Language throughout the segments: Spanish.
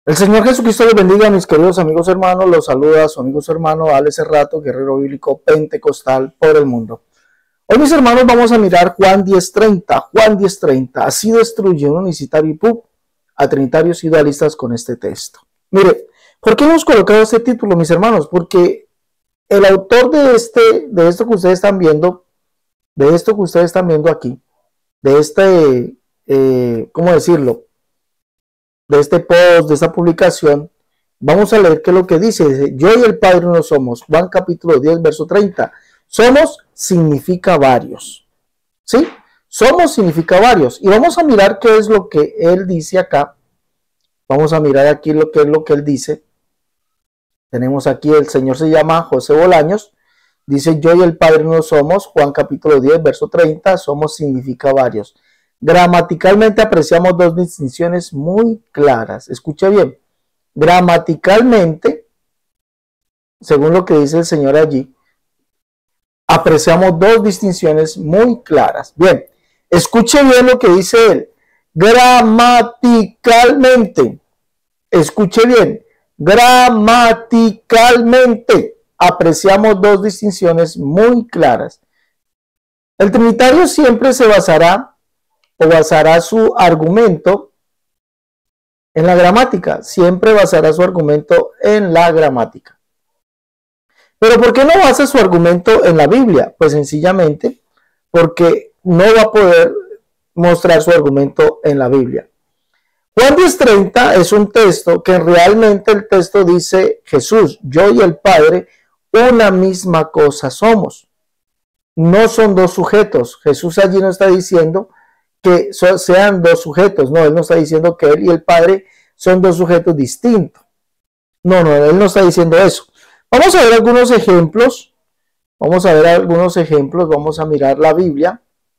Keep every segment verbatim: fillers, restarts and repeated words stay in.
El Señor Jesucristo les bendiga, mis queridos amigos hermanos. Los saluda su amigo su hermano Alex Cerrato, guerrero bíblico pentecostal por el mundo. Hoy, mis hermanos, vamos a mirar Juan diez treinta. Juan diez treinta. Así destruye un unicitario y pub a trinitarios y dualistas con este texto. Mire, ¿por qué hemos colocado este título, mis hermanos? Porque el autor de, este, de esto que ustedes están viendo, de esto que ustedes están viendo aquí, de este, eh, ¿cómo decirlo? de este post, de esta publicación, vamos a leer qué es lo que dice. Dice, yo y el Padre no somos. Juan capítulo diez, verso treinta. Somos significa varios. ¿Sí? Somos significa varios. Y vamos a mirar qué es lo que él dice acá. Vamos a mirar aquí lo que es lo que él dice. Tenemos aquí, el Señor se llama José Bolaños. Dice, yo y el Padre no somos. Juan capítulo diez, verso treinta. Somos significa varios. Gramaticalmente apreciamos dos distinciones muy claras. Escuche bien. Gramaticalmente, según lo que dice el Señor allí, apreciamos dos distinciones muy claras. Bien, escuche bien lo que dice él. Gramaticalmente, escuche bien, gramaticalmente apreciamos dos distinciones muy claras. El trinitario siempre se basará o basará su argumento en la gramática. Siempre basará su argumento en la gramática. Pero ¿por qué no basa su argumento en la Biblia? Pues sencillamente porque no va a poder mostrar su argumento en la Biblia. Juan diez treinta es un texto que realmente el texto dice Jesús, yo y el Padre una misma cosa somos. No son dos sujetos. Jesús allí no está diciendo que sean dos sujetos. No, él no está diciendo que él y el Padre son dos sujetos distintos. No, no, él no está diciendo eso. Vamos a ver algunos ejemplos. Vamos a ver algunos ejemplos. Vamos a mirar la Biblia.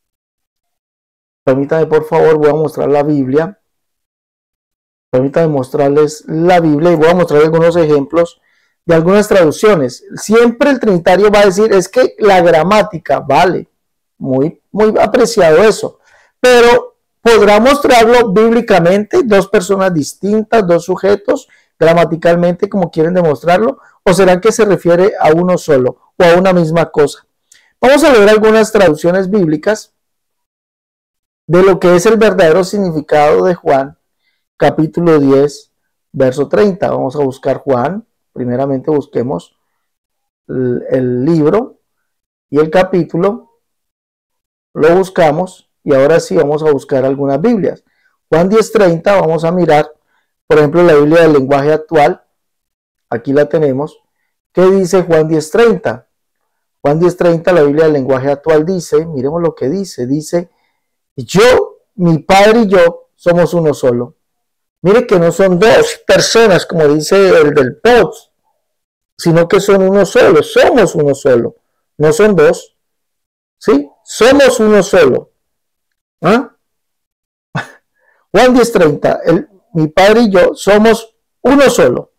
Permítanme, por favor, voy a mostrar la Biblia. Permítanme mostrarles la Biblia y voy a mostrar algunos ejemplos de algunas traducciones. Siempre el trinitario va a decir, es que la gramática, vale, muy, muy apreciado eso. Pero podrá mostrarlo bíblicamente, dos personas distintas, dos sujetos, gramaticalmente como quieren demostrarlo, o será que se refiere a uno solo o a una misma cosa. Vamos a leer algunas traducciones bíblicas de lo que es el verdadero significado de Juan, capítulo diez, verso treinta. Vamos a buscar Juan, primeramente busquemos el, el libro y el capítulo, lo buscamos. Y ahora sí vamos a buscar algunas Biblias. Juan diez treinta, vamos a mirar, por ejemplo, la Biblia del lenguaje actual. Aquí la tenemos. ¿Qué dice Juan diez treinta? Juan diez treinta, la Biblia del lenguaje actual dice, miremos lo que dice. Dice, yo, mi Padre y yo somos uno solo. Mire que no son dos personas, como dice el del post, sino que son uno solo. Somos uno solo. No son dos. ¿Sí? Somos uno solo. ¿Ah? Juan diez treinta, el, mi Padre y yo somos uno solo.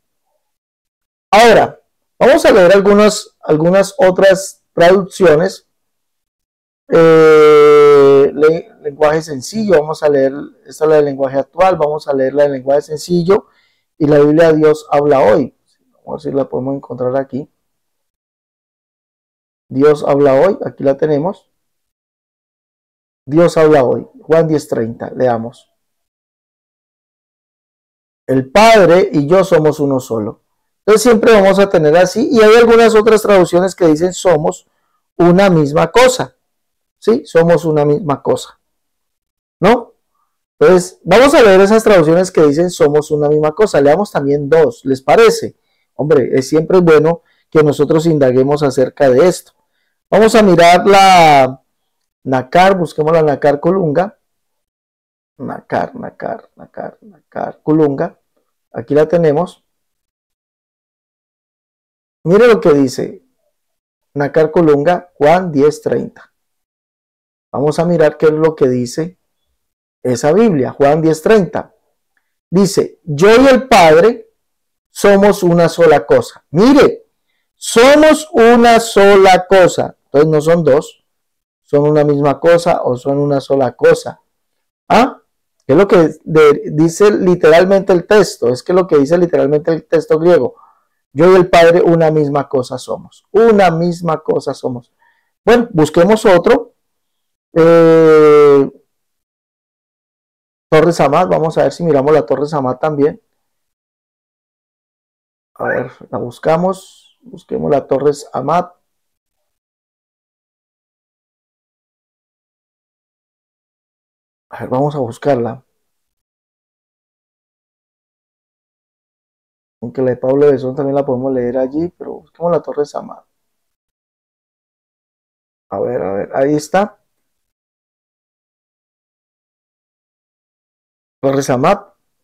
Ahora, vamos a leer algunas, algunas otras traducciones. Eh, le, lenguaje sencillo, vamos a leer, esta es la del lenguaje actual, vamos a leer la del lenguaje sencillo y la Biblia de Dios habla hoy. Vamos a ver si la podemos encontrar aquí. Dios habla hoy, aquí la tenemos. Dios habla hoy, Juan diez treinta, leamos. El Padre y yo somos uno solo. Entonces siempre vamos a tener así, y hay algunas otras traducciones que dicen somos una misma cosa. ¿Sí? Somos una misma cosa. ¿No? Entonces, vamos a leer esas traducciones que dicen somos una misma cosa. Leamos también dos, ¿les parece? Hombre, es siempre bueno que nosotros indaguemos acerca de esto. Vamos a mirar la Nacar, busquemos la Nacar Colunga. Nacar, Nacar, Nacar, Nacar Colunga. Aquí la tenemos. Mire lo que dice Nacar Colunga, Juan diez treinta. Vamos a mirar qué es lo que dice esa Biblia, Juan diez treinta. Dice, yo y el Padre somos una sola cosa. Mire, somos una sola cosa. Entonces no son dos, son una misma cosa o son una sola cosa. ¿Ah? Es lo que de, dice literalmente el texto, es que lo que dice literalmente el texto griego. Yo y el Padre una misma cosa somos, una misma cosa somos. Bueno, busquemos otro. Eh, Torre Samad, vamos a ver si miramos la Torre Samad también. A ver, la buscamos, busquemos la Torre Samad. A ver, vamos a buscarla. Aunque la de Pablo de Son también la podemos leer allí, pero busquemos la Torre Samad. A ver, a ver, ahí está. Torre Samad.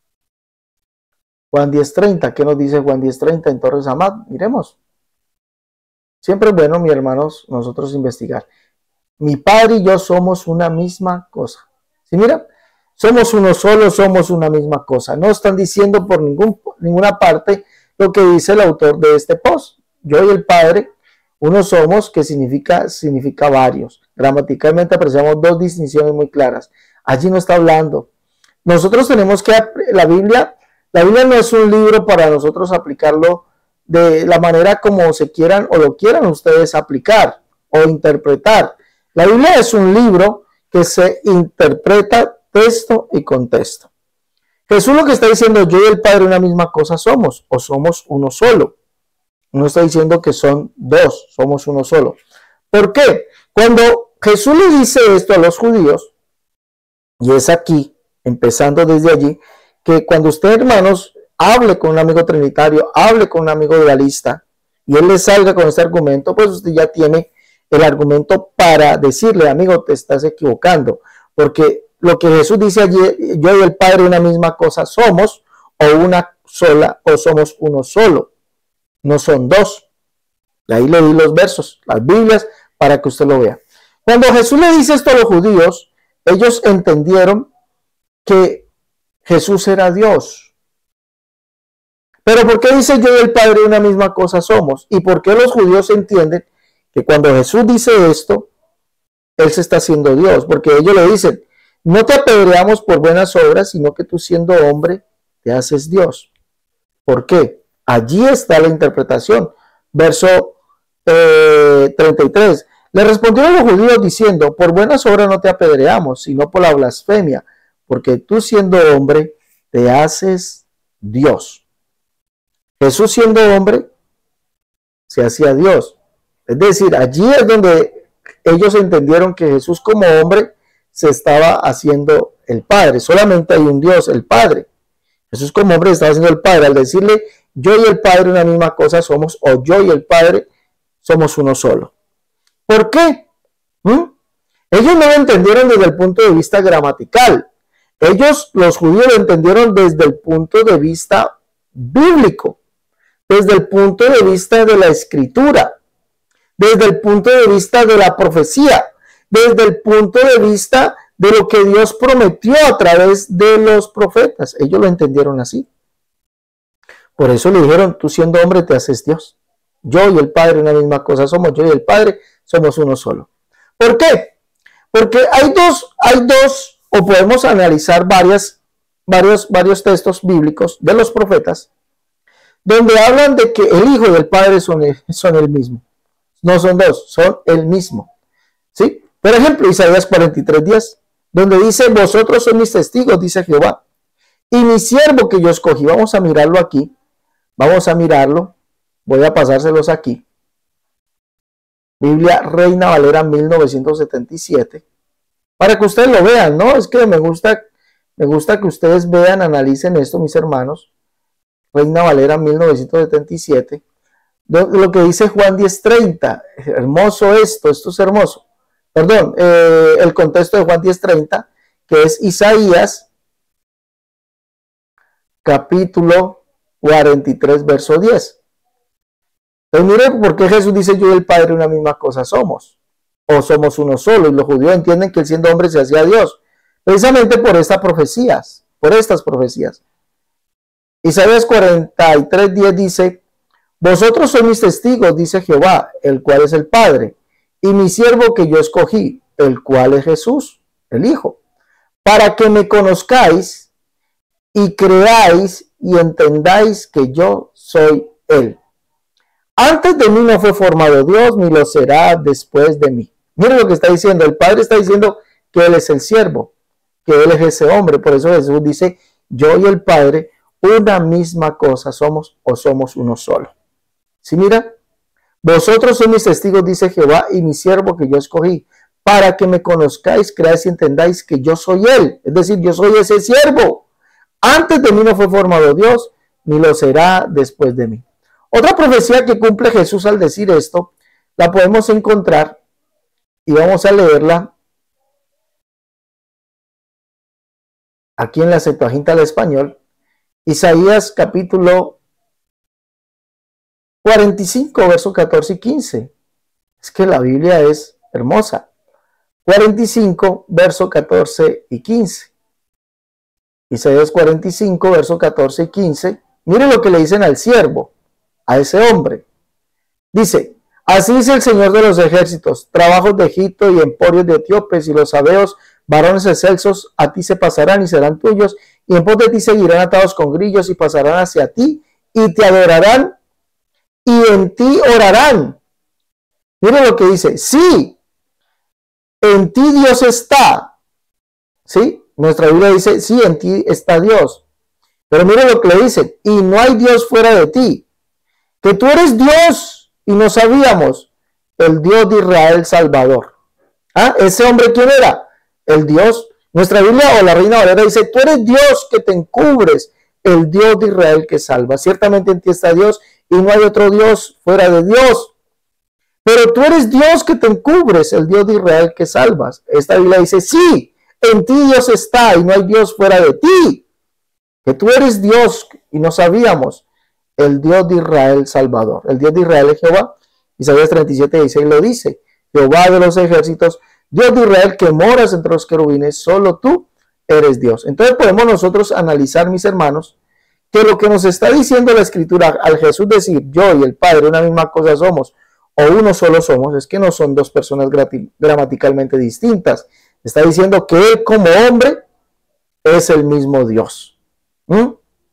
Juan diez treinta, ¿qué nos dice Juan diez treinta en Torre Samad? Miremos. Siempre es bueno, mis hermanos, nosotros investigar. Mi Padre y yo somos una misma cosa. ¿Sí, mira? Somos uno solo, somos una misma cosa. No están diciendo por ningún, ninguna parte lo que dice el autor de este post. Yo y el Padre, uno somos, que significa, significa varios. Gramaticalmente apreciamos dos distinciones muy claras. Allí no está hablando. Nosotros tenemos que, la Biblia, la Biblia no es un libro para nosotros aplicarlo de la manera como se quieran o lo quieran ustedes aplicar o interpretar. La Biblia es un libro que se interpreta texto y contexto. Jesús lo que está diciendo, yo y el Padre una misma cosa somos, o somos uno solo. No está diciendo que son dos, somos uno solo. ¿Por qué? Cuando Jesús le dice esto a los judíos, y es aquí, empezando desde allí, que cuando usted, hermanos, hable con un amigo trinitario, hable con un amigo dualista, y él le salga con este argumento, pues usted ya tiene el argumento para decirle, amigo, te estás equivocando, porque lo que Jesús dice allí, yo y el Padre una misma cosa somos, o una sola, o somos uno solo, no son dos. De ahí le di los versos, las Biblias, para que usted lo vea. Cuando Jesús le dice esto a los judíos, ellos entendieron que Jesús era Dios. Pero ¿por qué dice yo y el Padre una misma cosa somos? ¿Y por qué los judíos entienden que cuando Jesús dice esto, Él se está haciendo Dios? Porque ellos le dicen, no te apedreamos por buenas obras, sino que tú siendo hombre te haces Dios. ¿Por qué? Allí está la interpretación. Verso eh, treinta y tres. Le respondieron los judíos diciendo, por buenas obras no te apedreamos, sino por la blasfemia, porque tú siendo hombre te haces Dios. Jesús siendo hombre se hacía Dios. Es decir, allí es donde ellos entendieron que Jesús como hombre se estaba haciendo el Padre. Solamente hay un Dios, el Padre. Jesús como hombre se estaba haciendo el Padre. Al decirle, yo y el Padre una misma cosa somos, o yo y el Padre somos uno solo. ¿Por qué? ¿Mm? Ellos no lo entendieron desde el punto de vista gramatical. Ellos, los judíos, lo entendieron desde el punto de vista bíblico, desde el punto de vista de la escritura, desde el punto de vista de la profecía, desde el punto de vista de lo que Dios prometió a través de los profetas. Ellos lo entendieron así. Por eso le dijeron, tú siendo hombre te haces Dios. Yo y el Padre una misma cosa somos, yo y el Padre somos uno solo. ¿Por qué? Porque hay dos, hay dos, o podemos analizar varias, varios, varios textos bíblicos de los profetas, donde hablan de que el Hijo y el Padre son el, son el mismo. No son dos, son el mismo. ¿Sí? Por ejemplo, Isaías cuarenta y tres diez, donde dice, vosotros sois mis testigos, dice Jehová, y mi siervo que yo escogí. Vamos a mirarlo aquí. Vamos a mirarlo. Voy a pasárselos aquí. Biblia Reina Valera mil novecientos setenta y siete. Para que ustedes lo vean, ¿no? Es que me gusta, me gusta que ustedes vean, analicen esto, mis hermanos. Reina Valera mil novecientos setenta y siete. Lo que dice Juan diez treinta. Hermoso esto, esto es hermoso. Perdón, eh, el contexto de Juan diez treinta, que es Isaías, capítulo cuarenta y tres, verso diez. Entonces miren por qué Jesús dice yo y el Padre una misma cosa somos, o somos uno solo, y los judíos entienden que él siendo hombre se hacía Dios, precisamente por estas profecías, por estas profecías. Isaías cuarenta y tres diez dice, vosotros sois mis testigos, dice Jehová, el cual es el Padre, y mi siervo que yo escogí, el cual es Jesús, el Hijo, para que me conozcáis y creáis y entendáis que yo soy Él. Antes de mí no fue formado Dios, ni lo será después de mí. Miren lo que está diciendo. El Padre está diciendo que Él es el siervo, que Él es ese hombre. Por eso Jesús dice, yo y el Padre, una misma cosa somos, o somos uno solo. ¿Sí, mira? Vosotros sois mis testigos, dice Jehová, y mi siervo que yo escogí, para que me conozcáis, creáis y entendáis que yo soy Él. Es decir, yo soy ese siervo. Antes de mí no fue formado Dios, ni lo será después de mí. Otra profecía que cumple Jesús al decir esto, la podemos encontrar, y vamos a leerla aquí en la Septuaginta al español, Isaías capítulo cuarenta y cinco, versos catorce y quince. Es que la Biblia es hermosa. cuarenta y cinco, versos catorce y quince. Isaías cuarenta y cinco, versos catorce y quince. Mire lo que le dicen al siervo, a ese hombre. Dice, así dice el Señor de los ejércitos, trabajos de Egipto y emporios de etíopes y los sabeos, varones excelsos, a ti se pasarán y serán tuyos, y en pos de ti seguirán atados con grillos y pasarán hacia ti y te adorarán y en ti orarán. Mire lo que dice, sí, en ti Dios está. ¿Sí? Nuestra Biblia dice, sí, en ti está Dios. Pero mire lo que le dice, y no hay Dios fuera de ti. Que tú eres Dios y no sabíamos, el Dios de Israel Salvador. ¿Ah? ¿Ese hombre quién era? El Dios. Nuestra Biblia o la Reina Valera dice, tú eres Dios que te encubres, el Dios de Israel que salva. Ciertamente en ti está Dios y no hay otro Dios fuera de Dios. Pero tú eres Dios que te encubres, el Dios de Israel que salvas. Esta Biblia dice, sí, en ti Dios está y no hay Dios fuera de ti. Que tú eres Dios y no sabíamos, el Dios de Israel Salvador. El Dios de Israel es Jehová. Isaías treinta y siete, dieciséis lo dice. Jehová de los ejércitos, Dios de Israel que moras entre los querubines, solo tú eres Dios. Entonces podemos nosotros analizar, mis hermanos, que lo que nos está diciendo la Escritura al Jesús decir, yo y el Padre una misma cosa somos, o uno solo somos, es que no son dos personas gramaticalmente distintas. Está diciendo que Él como hombre es el mismo Dios. ¿Mm?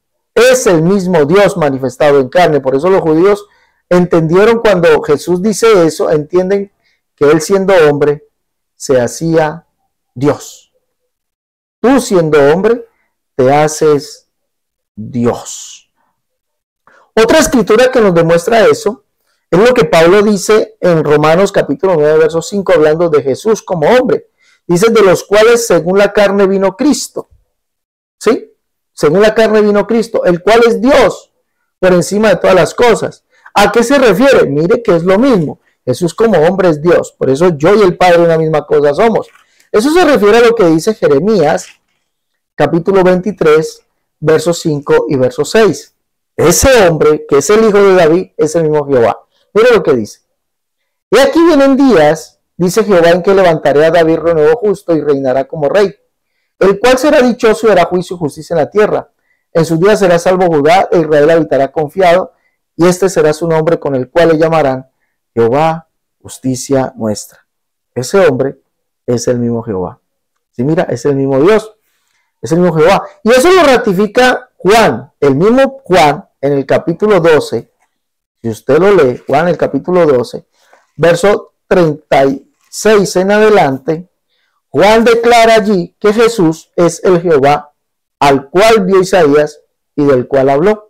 Es el mismo Dios manifestado en carne. Por eso los judíos entendieron cuando Jesús dice eso, entienden que Él siendo hombre se hacía Dios. Tú siendo hombre te haces Dios. Otra escritura que nos demuestra eso es lo que Pablo dice en Romanos capítulo nueve, verso cinco, hablando de Jesús como hombre. Dice, de los cuales según la carne vino Cristo. ¿Sí? Según la carne vino Cristo, el cual es Dios por encima de todas las cosas. ¿A qué se refiere? Mire que es lo mismo. Jesús como hombre es Dios. Por eso yo y el Padre una misma cosa somos. Eso se refiere a lo que dice Jeremías capítulo veintitrés, versos cinco y verso seis. Ese hombre, que es el hijo de David, es el mismo Jehová. Mire lo que dice. Y aquí vienen días, dice Jehová, en que levantaré a David renuevo justo y reinará como rey, el cual será dichoso y hará juicio y justicia en la tierra. En sus días será salvo Judá, e Israel habitará confiado, y este será su nombre con el cual le llamarán Jehová, justicia nuestra. Ese hombre es el mismo Jehová. Sí, mira, es el mismo Dios, es el mismo Jehová. Y eso lo ratifica Juan, el mismo Juan, en el capítulo doce. Si usted lo lee, Juan, el capítulo doce, verso treinta y seis en adelante, Juan declara allí que Jesús es el Jehová al cual vio Isaías y del cual habló.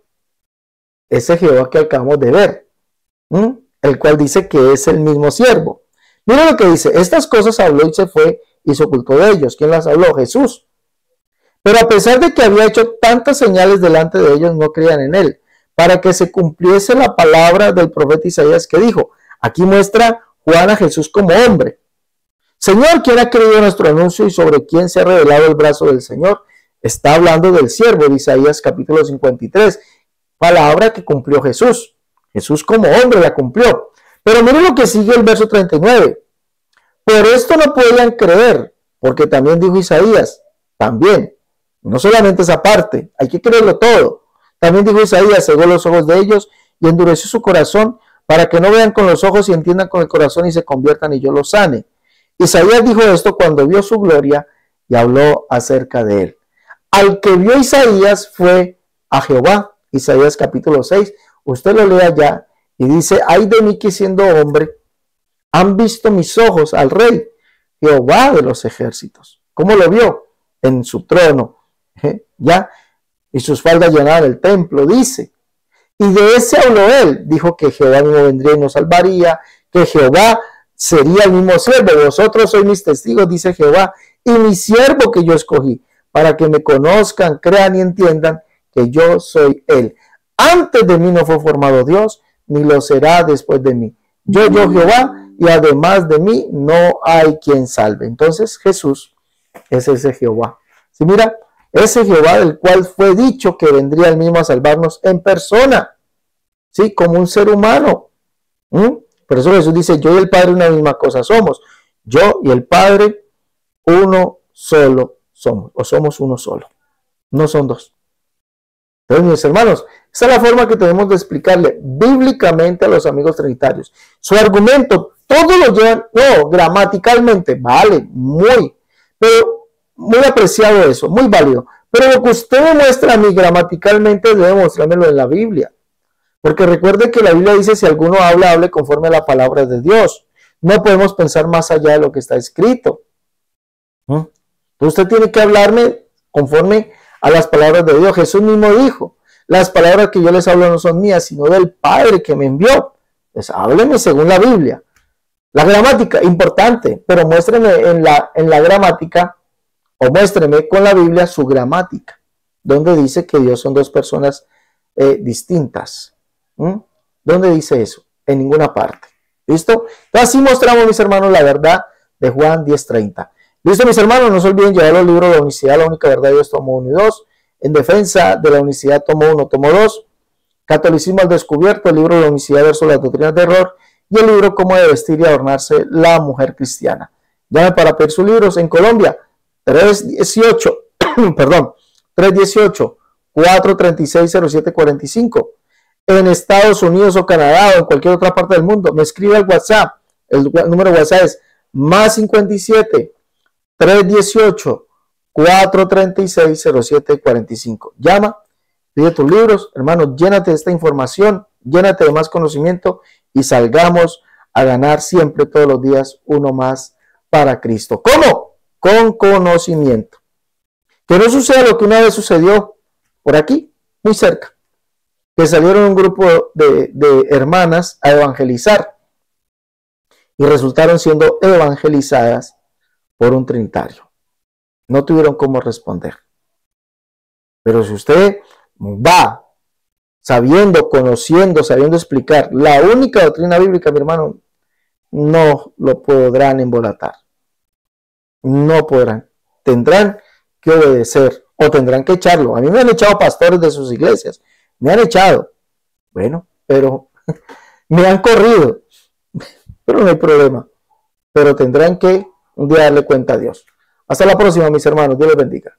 Ese Jehová que acabamos de ver, ¿m? el cual dice que es el mismo siervo. Mira lo que dice, estas cosas habló y se fue y se ocultó de ellos. ¿Quién las habló? Jesús. Pero a pesar de que había hecho tantas señales delante de ellos, no creían en él, para que se cumpliese la palabra del profeta Isaías que dijo. Aquí muestra Juan a Jesús como hombre. Señor, ¿quién ha creído nuestro anuncio y sobre quién se ha revelado el brazo del Señor? Está hablando del siervo de Isaías capítulo cincuenta y tres, palabra que cumplió Jesús. Jesús como hombre la cumplió. Pero miren lo que sigue el verso treinta y nueve. Por esto no podían creer, porque también dijo Isaías, también, no solamente esa parte, hay que creerlo todo. También dijo Isaías, cegó los ojos de ellos y endureció su corazón para que no vean con los ojos y entiendan con el corazón y se conviertan y yo los sane. Isaías dijo esto cuando vio su gloria y habló acerca de él. Al que vio Isaías fue a Jehová. Isaías capítulo seis. Usted lo lee allá y dice, ay de mí que siendo hombre, han visto mis ojos al rey, Jehová de los ejércitos. ¿Cómo lo vio? En su trono. ¿Eh? Ya. Y sus faldas llenaban el templo, dice. Y de ese habló él. Dijo que Jehová mismo vendría y nos salvaría, que Jehová sería el mismo siervo. Vosotros sois mis testigos, dice Jehová, y mi siervo que yo escogí, para que me conozcan, crean y entiendan que yo soy él. Antes de mí no fue formado Dios, ni lo será después de mí. Yo, yo Jehová, y además de mí no hay quien salve. Entonces Jesús es ese Jehová. Si mira, ese Jehová del cual fue dicho que vendría el mismo a salvarnos en persona, ¿sí? Como un ser humano. ¿Mm? Por eso Jesús dice, yo y el Padre una misma cosa somos. Yo y el Padre uno solo somos, o somos uno solo. No son dos. Entonces, mis hermanos, esa es la forma que tenemos de explicarle bíblicamente a los amigos trinitarios. Su argumento, todos lo llevan, no, gramaticalmente, vale, muy, pero muy apreciado eso, muy válido. Pero lo que usted me muestra a mí gramaticalmente, debe mostrármelo en la Biblia. Porque recuerde que la Biblia dice, si alguno habla, hable conforme a la palabra de Dios. No podemos pensar más allá de lo que está escrito. ¿Mm? Entonces usted tiene que hablarme conforme a las palabras de Dios. Jesús mismo dijo, las palabras que yo les hablo no son mías, sino del Padre que me envió. Pues hábleme según la Biblia. La gramática, importante, pero muéstreme en la, en la gramática, o muéstreme con la Biblia su gramática, donde dice que Dios son dos personas eh, distintas. ¿Mm? ¿Dónde dice eso? En ninguna parte. ¿Listo? Entonces así mostramos, mis hermanos, la verdad de Juan diez treinta. Listo, mis hermanos, no se olviden llevar los libros de la unicidad, la única verdad de Dios, tomo uno y dos. En defensa de la unicidad, tomo uno, tomo dos. Catolicismo al descubierto, el libro de la unicidad versus las doctrinas de error. Y el libro Cómo debe vestir y adornarse la mujer cristiana. Llame para pedir sus libros en Colombia, tres dieciocho, perdón, tres dieciocho, cuatro treinta y seis, cero siete cuarenta y cinco. En Estados Unidos o Canadá o en cualquier otra parte del mundo, me escribe al WhatsApp. El número de WhatsApp es más cincuenta y siete, tres dieciocho, cuatro treinta y seis, cero siete cuarenta y cinco. Llama, pide tus libros, hermano, llénate de esta información, llénate de más conocimiento y salgamos a ganar siempre, todos los días, uno más para Cristo. ¿Cómo? Con conocimiento. Que no suceda lo que una vez sucedió por aquí, muy cerca, que salieron un grupo de, de hermanas a evangelizar y resultaron siendo evangelizadas por un trinitario. No tuvieron cómo responder. Pero si usted va sabiendo, conociendo, sabiendo explicar la única doctrina bíblica, mi hermano, no lo podrán embolatar. No podrán. Tendrán que obedecer o tendrán que echarlo. A mí me han echado pastores de sus iglesias. Me han echado. Bueno, pero me han corrido. Pero no hay problema. Pero tendrán que un día darle cuenta a Dios. Hasta la próxima, mis hermanos. Dios les bendiga.